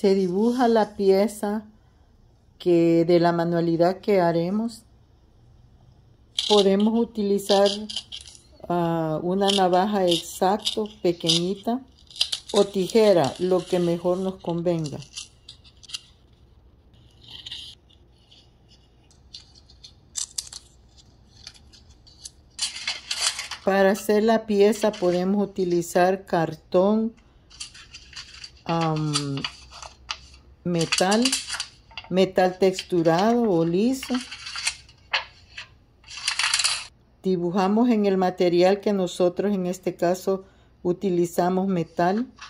Se dibuja la pieza de la manualidad que haremos. Podemos utilizar una navaja exacto, pequeñita, o tijera, lo que mejor nos convenga. Para hacer la pieza podemos utilizar cartón, metal texturado o liso. Dibujamos en el material que nosotros en este caso utilizamos metal.